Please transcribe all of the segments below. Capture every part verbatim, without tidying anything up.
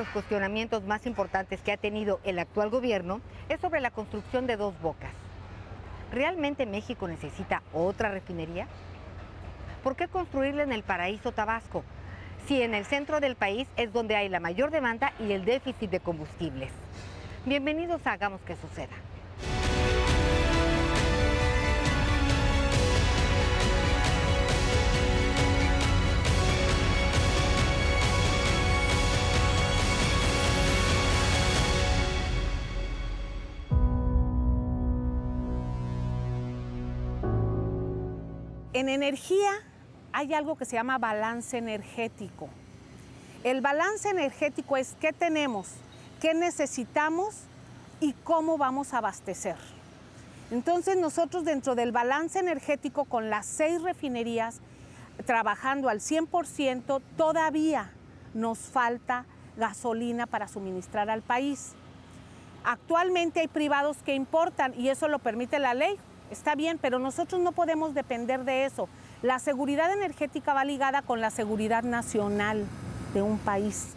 cuestionamientos más importantes que ha tenido el actual gobierno es sobre la construcción de Dos Bocas. ¿Realmente México necesita otra refinería? ¿Por qué construirla en el paraíso Tabasco, si en el centro del país es donde hay la mayor demanda y el déficit de combustibles? Bienvenidos a Hagamos que Suceda. En energía hay algo que se llama balance energético. El balance energético es qué tenemos, qué necesitamos y cómo vamos a abastecer. Entonces nosotros dentro del balance energético con las seis refinerías trabajando al cien por ciento, todavía nos falta gasolina para suministrar al país. Actualmente hay privados que importan y eso lo permite la ley. Está bien, pero nosotros no podemos depender de eso. La seguridad energética va ligada con la seguridad nacional de un país.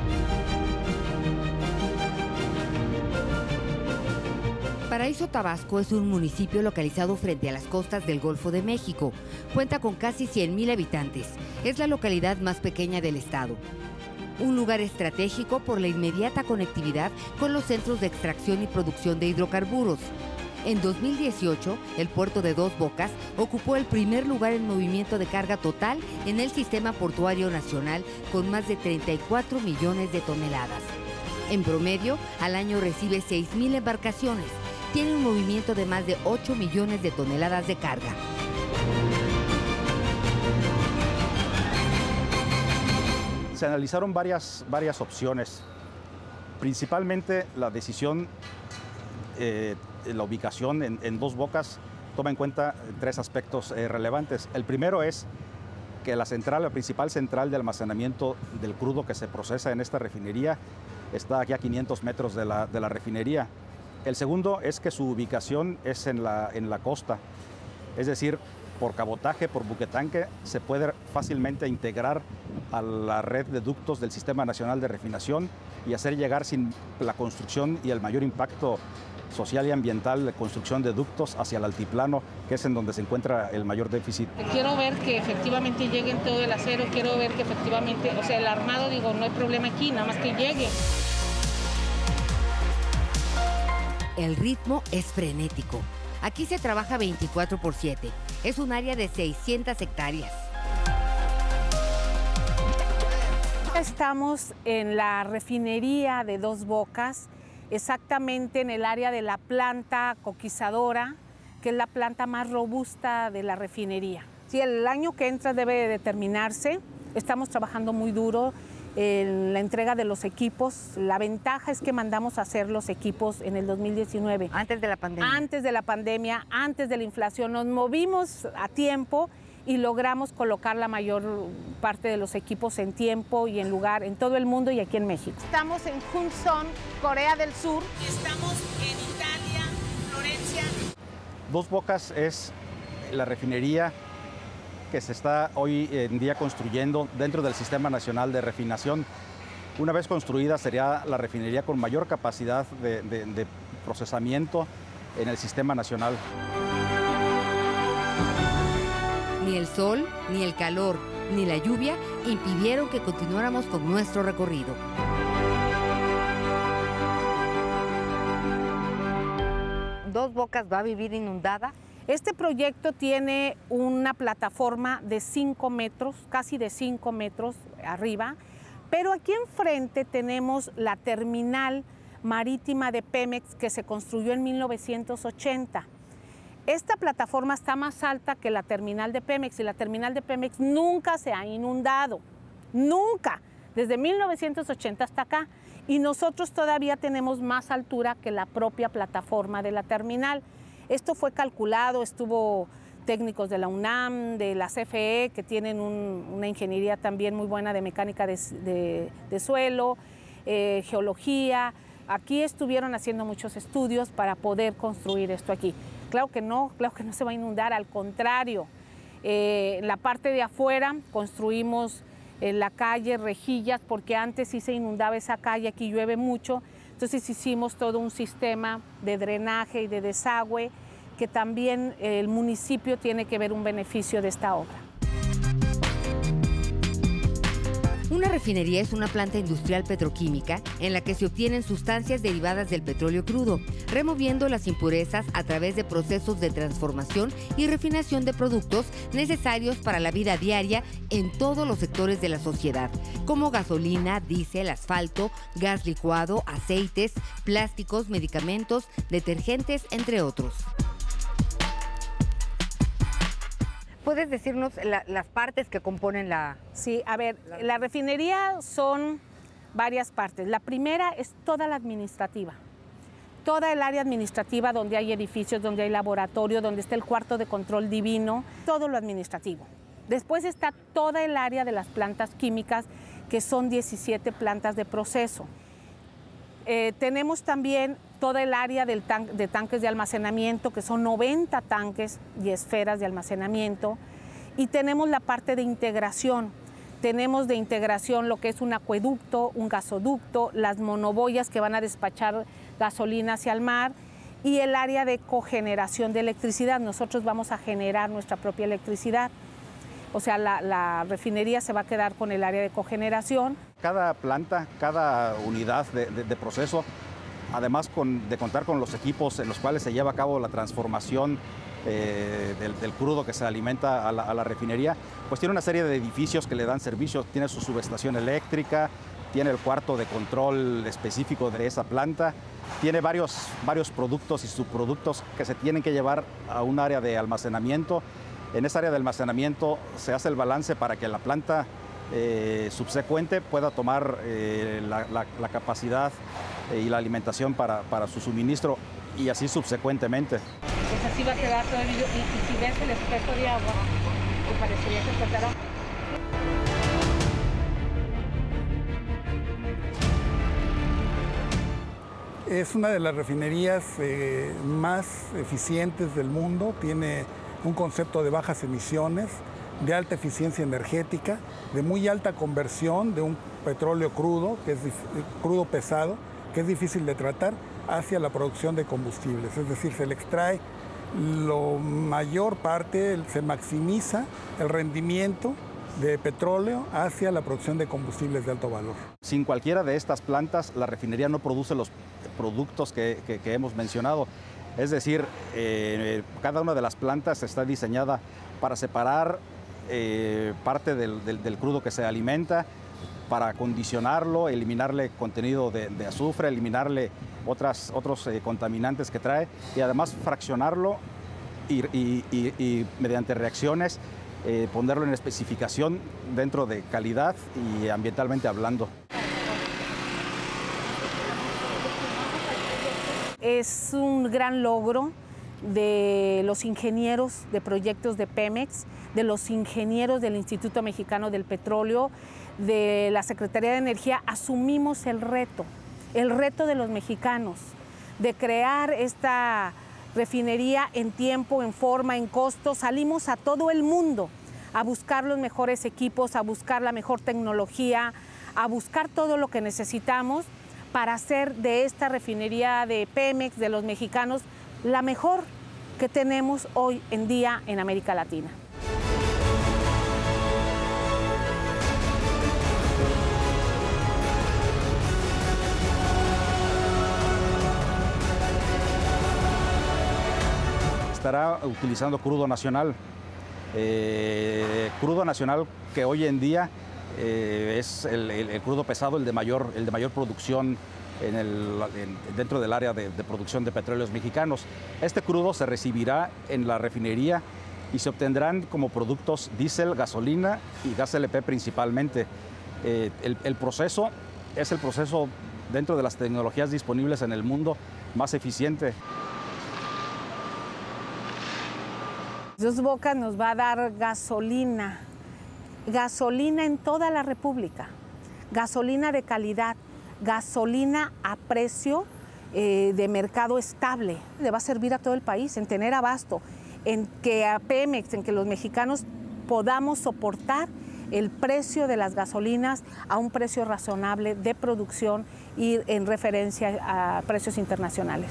Paraíso Tabasco es un municipio localizado frente a las costas del Golfo de México. Cuenta con casi cien mil habitantes. Es la localidad más pequeña del estado. Un lugar estratégico por la inmediata conectividad con los centros de extracción y producción de hidrocarburos. En dos mil dieciocho, el puerto de Dos Bocas ocupó el primer lugar en movimiento de carga total en el sistema portuario nacional con más de treinta y cuatro millones de toneladas. En promedio, al año recibe seis mil embarcaciones. Tiene un movimiento de más de ocho millones de toneladas de carga. Se analizaron varias, varias opciones, principalmente la decisión eh, la ubicación en, en Dos Bocas toma en cuenta tres aspectos eh, relevantes. El primero es que la central, la principal central de almacenamiento del crudo que se procesa en esta refinería está aquí a quinientos metros de la, de la refinería. El segundo es que su ubicación es en la, en la costa, es decir, por cabotaje, por buquetanque, se puede fácilmente integrar a la red de ductos del Sistema Nacional de Refinación y hacer llegar sin la construcción y el mayor impacto social y ambiental de construcción de ductos hacia el altiplano, que es en donde se encuentra el mayor déficit. Quiero ver que efectivamente lleguen todo el acero, quiero ver que efectivamente, o sea, el armado, digo, no hay problema aquí, nada más que llegue. El ritmo es frenético. Aquí se trabaja veinticuatro por siete. Es un área de seiscientas hectáreas. Estamos en la refinería de Dos Bocas, exactamente en el área de la planta coquizadora, que es la planta más robusta de la refinería. Sí, el año que entra debe determinarse. Estamos trabajando muy duro en la entrega de los equipos. La ventaja es que mandamos a hacer los equipos en el dos mil diecinueve. Antes de la pandemia. Antes de la pandemia, antes de la inflación. Nos movimos a tiempo y logramos colocar la mayor parte de los equipos en tiempo y en lugar en todo el mundo y aquí en México. Estamos en Hudson, Corea del Sur. Y estamos en Italia, Florencia. Dos Bocas es la refinería que se está hoy en día construyendo dentro del Sistema Nacional de Refinación. Una vez construida sería la refinería con mayor capacidad de, de, de procesamiento en el Sistema Nacional. Ni el sol, ni el calor, ni la lluvia impidieron que continuáramos con nuestro recorrido. ¿Dos Bocas va a vivir inundada? Este proyecto tiene una plataforma de cinco metros, casi de cinco metros arriba, pero aquí enfrente tenemos la terminal marítima de Pemex que se construyó en mil novecientos ochenta. Esta plataforma está más alta que la terminal de Pemex y la terminal de Pemex nunca se ha inundado, nunca, desde mil novecientos ochenta hasta acá. Y nosotros todavía tenemos más altura que la propia plataforma de la terminal. Esto fue calculado, estuvo técnicos de la UNAM, de la C F E, que tienen un, una ingeniería también muy buena de mecánica de, de, de suelo, eh, geología. Aquí estuvieron haciendo muchos estudios para poder construir esto aquí. Claro que no, claro que no se va a inundar, al contrario. Eh, en la parte de afuera construimos en la calle, rejillas, porque antes sí se inundaba esa calle, aquí llueve mucho. Entonces hicimos todo un sistema de drenaje y de desagüe que también el municipio tiene que ver un beneficio de esta obra. Una refinería es una planta industrial petroquímica en la que se obtienen sustancias derivadas del petróleo crudo, removiendo las impurezas a través de procesos de transformación y refinación de productos necesarios para la vida diaria en todos los sectores de la sociedad, como gasolina, diésel, asfalto, gas licuado, aceites, plásticos, medicamentos, detergentes, entre otros. ¿Puedes decirnos la, las partes que componen la...? Sí, a ver, la refinería son varias partes. La primera es toda la administrativa. Toda el área administrativa donde hay edificios, donde hay laboratorio, donde está el cuarto de control divino, todo lo administrativo. Después está toda el área de las plantas químicas, que son diecisiete plantas de proceso. Eh, tenemos también toda el área del tan de tanques de almacenamiento, que son noventa tanques y esferas de almacenamiento. Y tenemos la parte de integración. Tenemos de integración lo que es un acueducto, un gasoducto, las monoboyas que van a despachar gasolina hacia el mar y el área de cogeneración de electricidad. Nosotros vamos a generar nuestra propia electricidad. O sea, la, la refinería se va a quedar con el área de cogeneración. Cada planta, cada unidad de, de, de proceso, además con, de contar con los equipos en los cuales se lleva a cabo la transformación eh, del, del crudo que se alimenta a la, a la refinería, pues tiene una serie de edificios que le dan servicio, tiene su subestación eléctrica, tiene el cuarto de control específico de esa planta, tiene varios, varios productos y subproductos que se tienen que llevar a un área de almacenamiento. En esa área de almacenamiento se hace el balance para que la planta eh, subsecuente pueda tomar eh, la, la, la capacidad eh, y la alimentación para, para su suministro y así subsecuentemente. Pues así va a quedar todo el video. Y, y si ves el espejo de agua, me parecería que tratará. Es una de las refinerías eh, más eficientes del mundo, tiene un concepto de bajas emisiones, de alta eficiencia energética, de muy alta conversión de un petróleo crudo, que es crudo pesado, que es difícil de tratar, hacia la producción de combustibles. Es decir, se le extrae la mayor parte, se maximiza el rendimiento de petróleo hacia la producción de combustibles de alto valor. Sin cualquiera de estas plantas, la refinería no produce los productos que, que, que hemos mencionado. Es decir, eh, cada una de las plantas está diseñada para separar eh, parte del, del, del crudo que se alimenta, para acondicionarlo, eliminarle contenido de, de azufre, eliminarle otras, otros eh, contaminantes que trae y además fraccionarlo y, y, y, y mediante reacciones eh, ponerlo en especificación dentro de calidad y ambientalmente hablando. Es un gran logro de los ingenieros de proyectos de Pemex, de los ingenieros del Instituto Mexicano del Petróleo, de la Secretaría de Energía. Asumimos el reto, el reto de los mexicanos, de crear esta refinería en tiempo, en forma, en costo. Salimos a todo el mundo a buscar los mejores equipos, a buscar la mejor tecnología, a buscar todo lo que necesitamos para hacer de esta refinería de Pemex, de los mexicanos, la mejor que tenemos hoy en día en América Latina. Estará utilizando crudo nacional, eh, crudo nacional que hoy en día eh, es el, el, el crudo pesado, el de mayor, el de mayor producción en el, en, dentro del área de, de producción de petróleos mexicanos. Este crudo se recibirá en la refinería y se obtendrán como productos diésel, gasolina y gas L P principalmente. Eh, el, el proceso es el proceso dentro de las tecnologías disponibles en el mundo más eficiente. Dos Bocas nos va a dar gasolina, gasolina en toda la República, gasolina de calidad, gasolina a precio eh, de mercado estable. Le va a servir a todo el país en tener abasto, en que a Pemex, en que los mexicanos podamos soportar el precio de las gasolinas a un precio razonable de producción y en referencia a precios internacionales.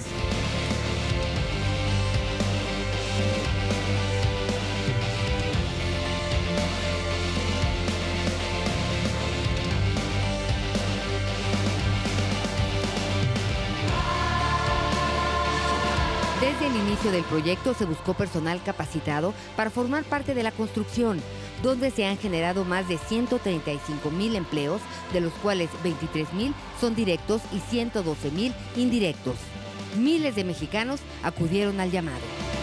Desde el inicio del proyecto se buscó personal capacitado para formar parte de la construcción, donde se han generado más de ciento treinta y cinco mil empleos, de los cuales veintitrés mil son directos y ciento doce mil indirectos. Miles de mexicanos acudieron al llamado.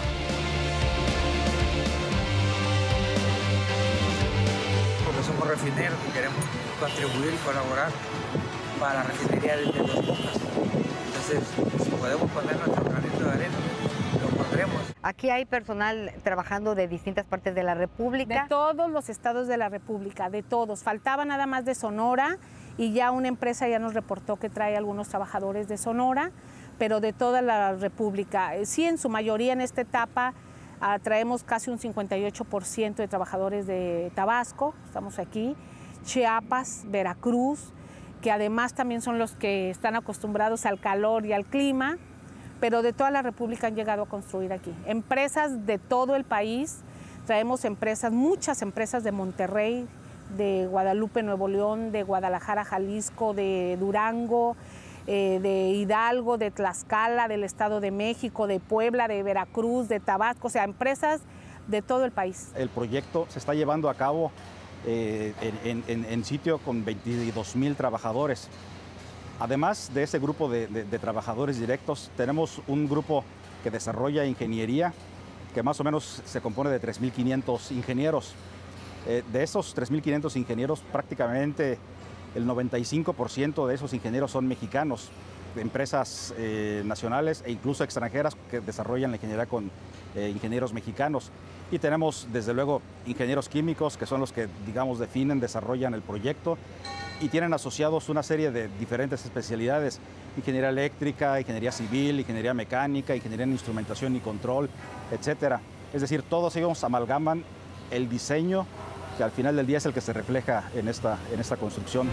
Porque somos refineros y queremos contribuir y colaborar para la refinería de Dos Bocas. Entonces, si podemos poner nuestro granito de arena, lo pondremos. Aquí hay personal trabajando de distintas partes de la República. De todos los estados de la República, de todos. Faltaba nada más de Sonora y ya una empresa ya nos reportó que trae algunos trabajadores de Sonora, pero de toda la República. Sí, en su mayoría en esta etapa uh, traemos casi un cincuenta y ocho por ciento de trabajadores de Tabasco, estamos aquí, Chiapas, Veracruz, que además también son los que están acostumbrados al calor y al clima, pero de toda la República han llegado a construir aquí. Empresas de todo el país, traemos empresas, muchas empresas de Monterrey, de Guadalupe, Nuevo León, de Guadalajara, Jalisco, de Durango, eh, de Hidalgo, de Tlaxcala, del Estado de México, de Puebla, de Veracruz, de Tabasco, o sea, empresas de todo el país. El proyecto se está llevando a cabo eh, en, en, en sitio con veintidós mil trabajadores. Además de ese grupo de, de, de trabajadores directos, tenemos un grupo que desarrolla ingeniería, que más o menos se compone de tres mil quinientos ingenieros. Eh, de esos tres mil quinientos ingenieros, prácticamente el noventa y cinco por ciento de esos ingenieros son mexicanos, de empresas eh, nacionales e incluso extranjeras que desarrollan la ingeniería con eh, ingenieros mexicanos. Y tenemos, desde luego, ingenieros químicos, que son los que, digamos, definen, desarrollan el proyecto, y tienen asociados una serie de diferentes especialidades: ingeniería eléctrica, ingeniería civil, ingeniería mecánica, ingeniería en instrumentación y control, etcétera. Es decir, todos ellos amalgaman el diseño que al final del día es el que se refleja en esta, en esta construcción.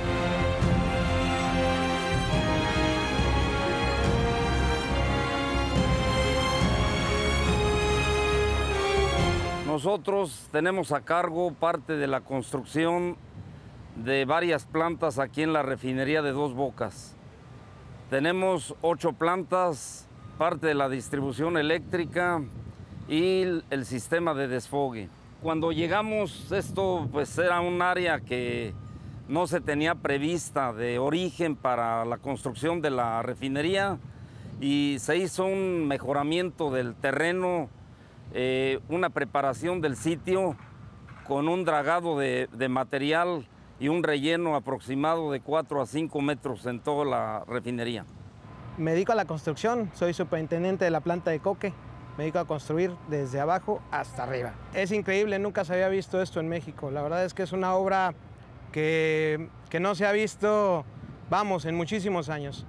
Nosotros tenemos a cargo parte de la construcción de varias plantas aquí en la refinería de Dos Bocas. Tenemos ocho plantas, parte de la distribución eléctrica y el sistema de desfogue. Cuando llegamos, esto pues era un área que no se tenía prevista de origen para la construcción de la refinería, y se hizo un mejoramiento del terreno, eh, una preparación del sitio con un dragado de, de material y un relleno aproximado de cuatro a cinco metros en toda la refinería. Me dedico a la construcción, soy superintendente de la planta de coque. Me dedico a construir desde abajo hasta arriba. Es increíble, nunca se había visto esto en México. La verdad es que es una obra que, que no se ha visto, vamos, en muchísimos años.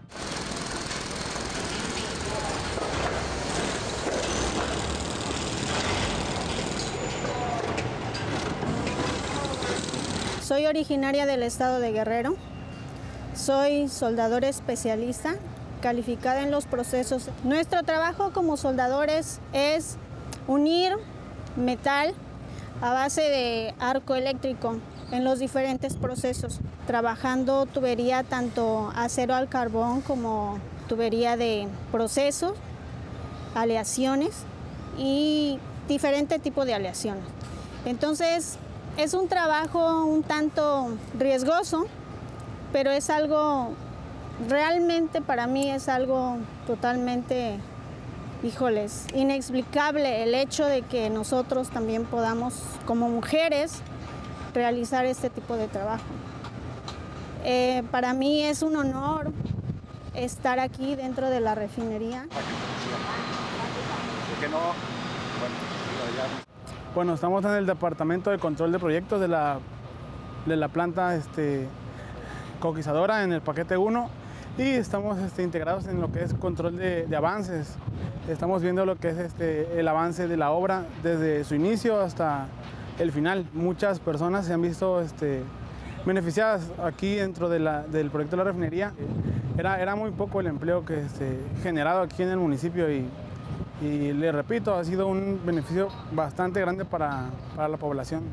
Soy originaria del estado de Guerrero. Soy soldadora especialista, calificada en los procesos. Nuestro trabajo como soldadores es unir metal a base de arco eléctrico en los diferentes procesos, trabajando tubería tanto acero al carbón como tubería de procesos, aleaciones y diferente tipo de aleaciones. Entonces, es un trabajo un tanto riesgoso, pero es algo, realmente para mí es algo totalmente, híjoles, inexplicable el hecho de que nosotros también podamos, como mujeres, realizar este tipo de trabajo. Eh, para mí es un honor estar aquí dentro de la refinería. ¿Por qué no? Bueno, Bueno, estamos en el departamento de control de proyectos de la, de la planta este, coquizadora en el paquete uno, y estamos este, integrados en lo que es control de, de avances. Estamos viendo lo que es este, el avance de la obra desde su inicio hasta el final. Muchas personas se han visto este, beneficiadas aquí dentro de la, del proyecto de la refinería. Era, era muy poco el empleo que este, generado aquí en el municipio y, y le repito, ha sido un beneficio bastante grande para, para la población.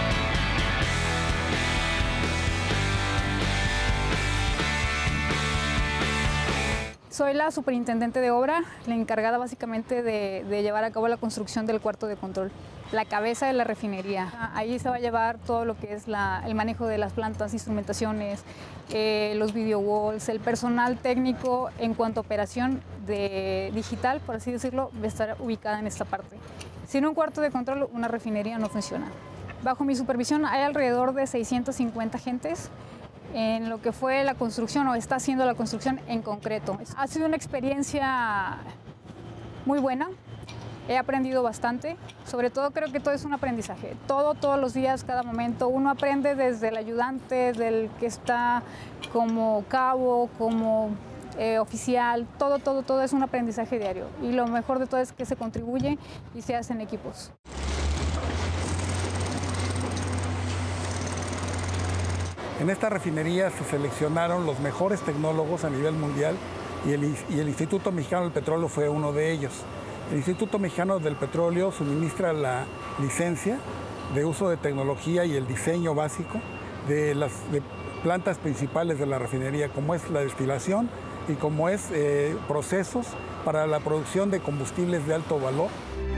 Soy la superintendente de obra, la encargada básicamente de, de llevar a cabo la construcción del cuarto de control, la cabeza de la refinería. Ahí se va a llevar todo lo que es la, el manejo de las plantas, instrumentaciones, eh, los video walls, el personal técnico en cuanto a operación de digital, por así decirlo, va a estar ubicada en esta parte. Sin un cuarto de control, una refinería no funciona. Bajo mi supervisión hay alrededor de seiscientos cincuenta agentes en lo que fue la construcción o está haciendo la construcción en concreto. Ha sido una experiencia muy buena, he aprendido bastante, sobre todo creo que todo es un aprendizaje, todo, todos los días, cada momento, uno aprende desde el ayudante, del que está como cabo, como eh, oficial, todo, todo, todo es un aprendizaje diario y lo mejor de todo es que se contribuye y se hacen equipos. En esta refinería se seleccionaron los mejores tecnólogos a nivel mundial y el, y el Instituto Mexicano del Petróleo fue uno de ellos. El Instituto Mexicano del Petróleo suministra la licencia de uso de tecnología y el diseño básico de las de plantas principales de la refinería, como es la destilación y como es eh, procesos para la producción de combustibles de alto valor.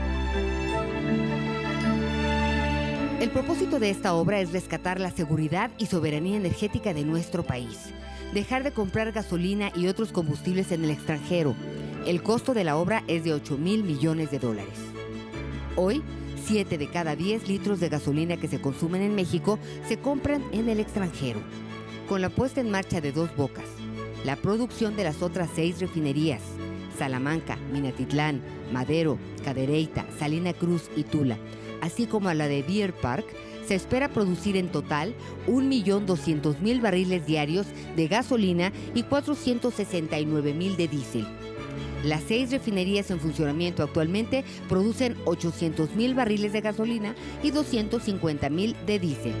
El propósito de esta obra es rescatar la seguridad y soberanía energética de nuestro país, dejar de comprar gasolina y otros combustibles en el extranjero. El costo de la obra es de ocho mil millones de dólares. Hoy, siete de cada diez litros de gasolina que se consumen en México se compran en el extranjero. Con la puesta en marcha de Dos Bocas, la producción de las otras seis refinerías, Salamanca, Minatitlán, Madero, Cadereyta, Salina Cruz y Tula, así como a la de Deer Park, se espera producir en total un millón doscientos mil barriles diarios de gasolina y cuatrocientos sesenta y nueve mil de diésel. Las seis refinerías en funcionamiento actualmente producen ochocientos mil barriles de gasolina y doscientos cincuenta mil de diésel.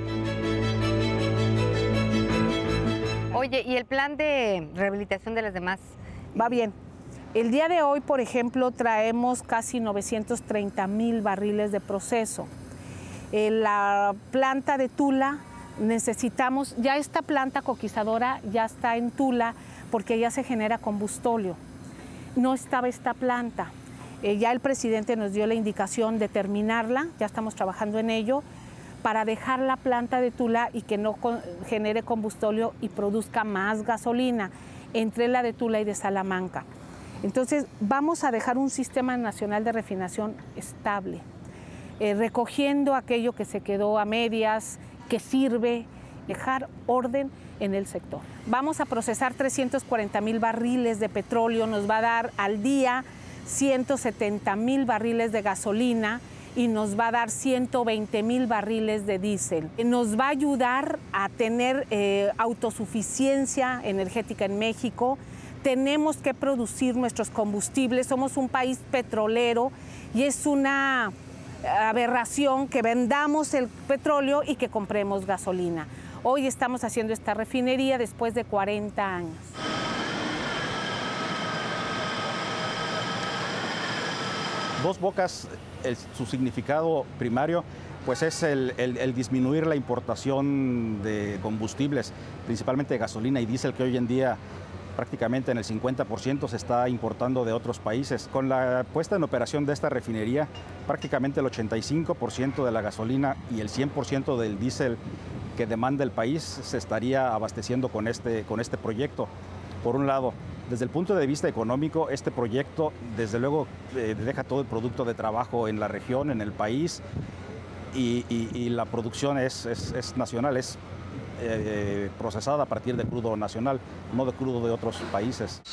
Oye, ¿y el plan de rehabilitación de las demás? Va bien. El día de hoy, por ejemplo, traemos casi novecientos treinta mil barriles de proceso. En la planta de Tula necesitamos, ya esta planta coquizadora ya está en Tula porque ya se genera combustóleo. No estaba esta planta. Eh, ya el presidente nos dio la indicación de terminarla, ya estamos trabajando en ello, para dejar la planta de Tula y que no con, genere combustóleo y produzca más gasolina entre la de Tula y de Salamanca. Entonces, vamos a dejar un sistema nacional de refinación estable, eh, recogiendo aquello que se quedó a medias, que sirve, dejar orden en el sector. Vamos a procesar trescientos cuarenta mil barriles de petróleo, nos va a dar al día ciento setenta mil barriles de gasolina y nos va a dar ciento veinte mil barriles de diésel. Nos va a ayudar a tener eh, autosuficiencia energética en México. Tenemos que producir nuestros combustibles, somos un país petrolero y es una aberración que vendamos el petróleo y que compremos gasolina. Hoy estamos haciendo esta refinería después de cuarenta años. Dos Bocas, el, su significado primario pues es el, el, el disminuir la importación de combustibles, principalmente de gasolina y diésel, que hoy en día prácticamente en el cincuenta por ciento se está importando de otros países. Con la puesta en operación de esta refinería, prácticamente el ochenta y cinco por ciento de la gasolina y el cien por ciento del diésel que demanda el país se estaría abasteciendo con este, con este proyecto. Por un lado, desde el punto de vista económico, este proyecto desde luego eh, deja todo el producto de trabajo en la región, en el país, y, y, y la producción es, es, es nacional, es eh, procesada a partir de crudo nacional, no de crudo de otros países.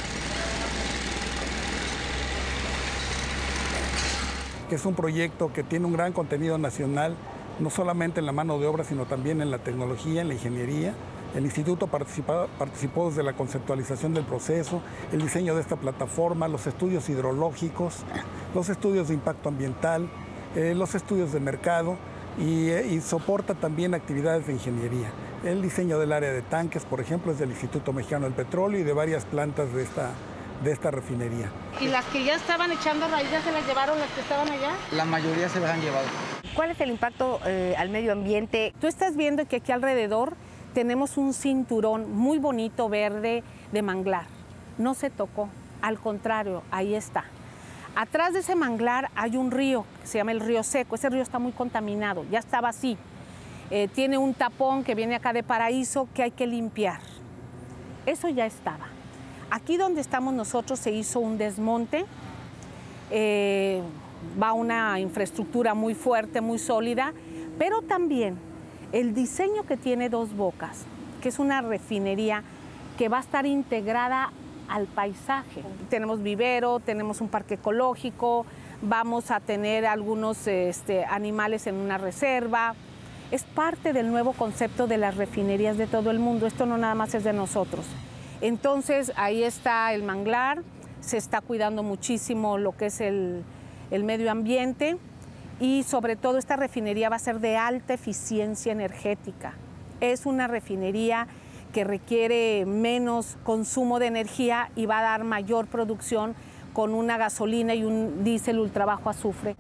Es un proyecto que tiene un gran contenido nacional, no solamente en la mano de obra, sino también en la tecnología, en la ingeniería. El instituto participó, participó desde la conceptualización del proceso, el diseño de esta plataforma, los estudios hidrológicos, los estudios de impacto ambiental, eh, los estudios de mercado y, y soporta también actividades de ingeniería. El diseño del área de tanques, por ejemplo, es del Instituto Mexicano del Petróleo y de varias plantas de esta, de esta refinería. ¿Y las que ya estaban echando raíz ya se las llevaron las que estaban allá? La mayoría se las han llevado. ¿Cuál es el impacto eh, al medio ambiente? Tú estás viendo que aquí alrededor tenemos un cinturón muy bonito verde de manglar. No se tocó, al contrario, ahí está. Atrás de ese manglar hay un río que se llama el Río Seco. Ese río está muy contaminado, ya estaba así. Eh, tiene un tapón que viene acá de Paraíso que hay que limpiar. Eso ya estaba. Aquí donde estamos nosotros se hizo un desmonte. Eh, va una infraestructura muy fuerte, muy sólida, pero también el diseño que tiene Dos Bocas, que es una refinería que va a estar integrada al paisaje. Tenemos vivero, tenemos un parque ecológico, vamos a tener algunos este, animales en una reserva. Es parte del nuevo concepto de las refinerías de todo el mundo. Esto no nada más es de nosotros. Entonces, ahí está el manglar, se está cuidando muchísimo lo que es el, el medio ambiente y sobre todo esta refinería va a ser de alta eficiencia energética. Es una refinería que requiere menos consumo de energía y va a dar mayor producción con una gasolina y un diésel ultra bajo azufre.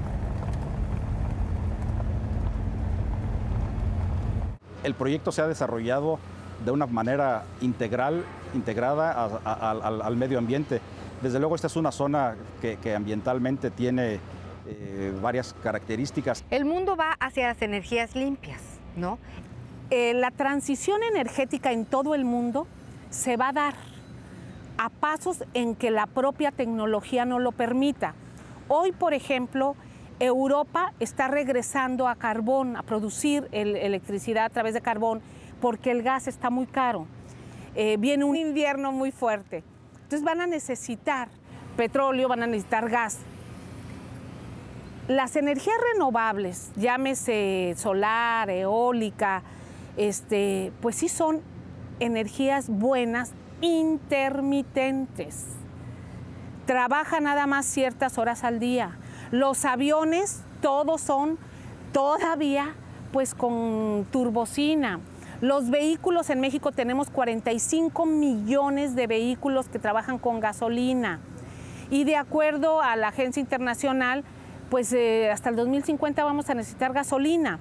El proyecto se ha desarrollado de una manera integral, integrada a, a, a, al, al medio ambiente. Desde luego esta es una zona que, que ambientalmente tiene eh, varias características. El mundo va hacia las energías limpias, ¿no? Eh, la transición energética en todo el mundo se va a dar a pasos en que la propia tecnología no lo permita. Hoy, por ejemplo, Europa está regresando a carbón, a producir el, electricidad a través de carbón, porque el gas está muy caro. Eh, viene un invierno muy fuerte. Entonces van a necesitar petróleo, van a necesitar gas. Las energías renovables, llámese solar, eólica, este, pues sí son energías buenas, intermitentes. Trabaja nada más ciertas horas al día. Los aviones, todos son todavía pues con turbocina. Los vehículos en México tenemos cuarenta y cinco millones de vehículos que trabajan con gasolina. Y de acuerdo a la agencia internacional, pues eh, hasta el dos mil cincuenta vamos a necesitar gasolina.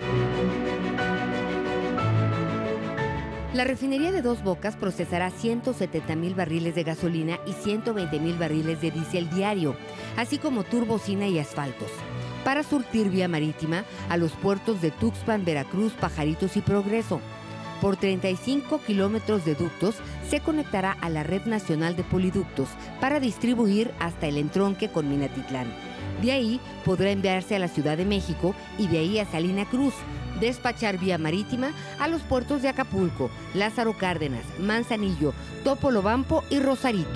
La refinería de Dos Bocas procesará ciento setenta mil barriles de gasolina y ciento veinte mil barriles de diésel diario, así como turbocina y asfaltos, para surtir vía marítima a los puertos de Tuxpan, Veracruz, Pajaritos y Progreso. Por treinta y cinco kilómetros de ductos se conectará a la Red Nacional de Poliductos para distribuir hasta el entronque con Minatitlán. De ahí podrá enviarse a la Ciudad de México y de ahí a Salina Cruz, despachar vía marítima a los puertos de Acapulco, Lázaro Cárdenas, Manzanillo, Topolobampo y Rosarito.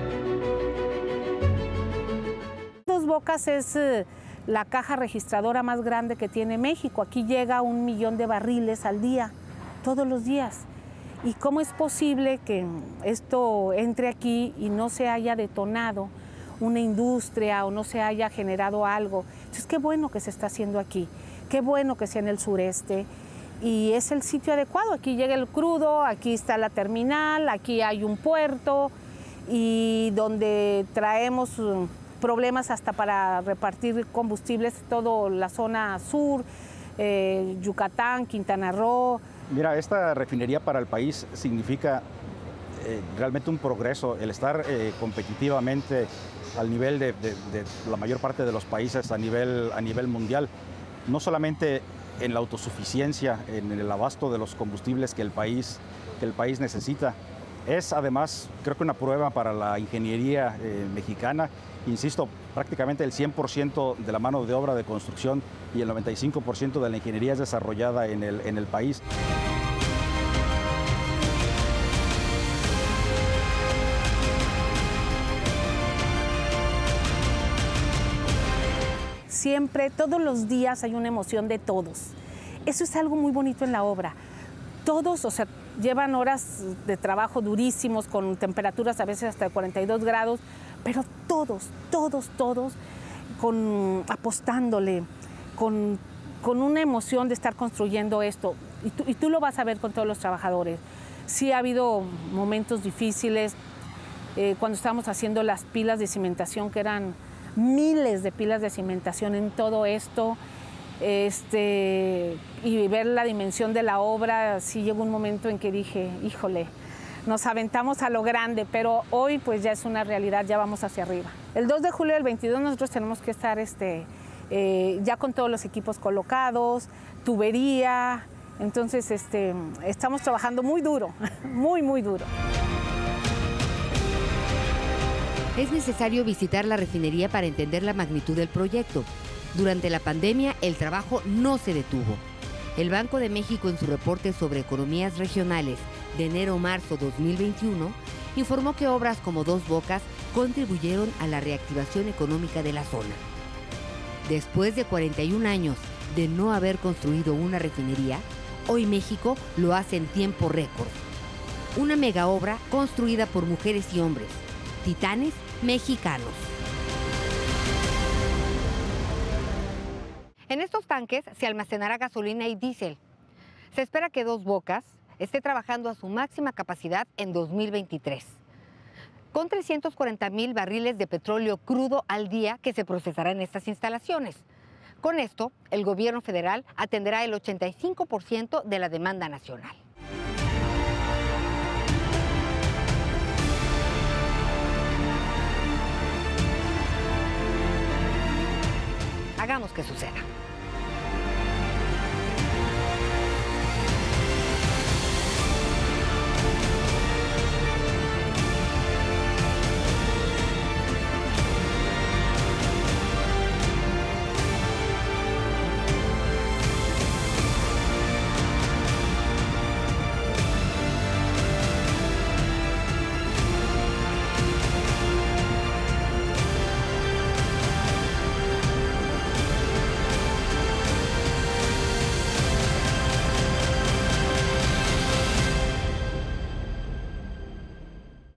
Dos Bocas es eh, la caja registradora más grande que tiene México. Aquí llega un millón de barriles al día, todos los días. ¿Y cómo es posible que esto entre aquí y no se haya detonado una industria o no se haya generado algo? Entonces, qué bueno que se está haciendo aquí. Qué bueno que sea en el sureste y es el sitio adecuado. Aquí llega el crudo, aquí está la terminal, aquí hay un puerto y donde traemos problemas hasta para repartir combustibles, toda la zona sur, eh, Yucatán, Quintana Roo. Mira, esta refinería para el país significa eh, realmente un progreso, el estar eh, competitivamente al nivel de, de, de la mayor parte de los países a nivel, a nivel mundial. No solamente en la autosuficiencia, en el abasto de los combustibles que el país, que el país necesita. Es además, creo que una prueba para la ingeniería eh, mexicana. Insisto, prácticamente el cien por ciento de la mano de obra de construcción y el noventa y cinco por ciento de la ingeniería es desarrollada en el, en el país. Siempre, todos los días hay una emoción de todos. Eso es algo muy bonito en la obra. Todos, o sea, llevan horas de trabajo durísimos, con temperaturas a veces hasta de cuarenta y dos grados, pero todos, todos, todos, con, apostándole, con con una emoción de estar construyendo esto. Y tú, y tú lo vas a ver con todos los trabajadores. Sí ha habido momentos difíciles, eh, cuando estábamos haciendo las pilas de cimentación, que eran miles de pilas de cimentación en todo esto, este, y ver la dimensión de la obra, sí llegó un momento en que dije, híjole, nos aventamos a lo grande, pero hoy pues ya es una realidad, ya vamos hacia arriba. El dos de julio del veintidós nosotros tenemos que estar este, eh, ya con todos los equipos colocados, tubería, entonces este, estamos trabajando muy duro, muy, muy duro. Es necesario visitar la refinería para entender la magnitud del proyecto. Durante la pandemia, el trabajo no se detuvo. El Banco de México, en su reporte sobre economías regionales de enero-marzo dos mil veintiuno, informó que obras como Dos Bocas contribuyeron a la reactivación económica de la zona. Después de cuarenta y un años de no haber construido una refinería, hoy México lo hace en tiempo récord. Una mega obra construida por mujeres y hombres, titanes mexicanos. En estos tanques se almacenará gasolina y diésel. Se espera que Dos Bocas esté trabajando a su máxima capacidad en dos mil veintitrés, con trescientos cuarenta mil barriles de petróleo crudo al día que se procesará en estas instalaciones. Con esto, el gobierno federal atenderá el ochenta y cinco por ciento de la demanda nacional. Hagamos que suceda.